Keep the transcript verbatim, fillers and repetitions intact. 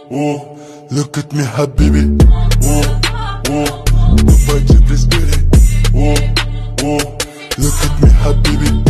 oh, look at me حبيبي. Oh, oh, nobody just get it. Oh, oh, look at me حبيبي.